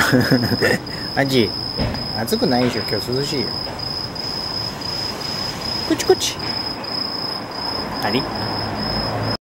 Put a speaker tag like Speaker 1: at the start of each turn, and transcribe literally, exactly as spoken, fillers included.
Speaker 1: アジ、暑くないでしょ、今日涼しいよ。こっちこっち。あり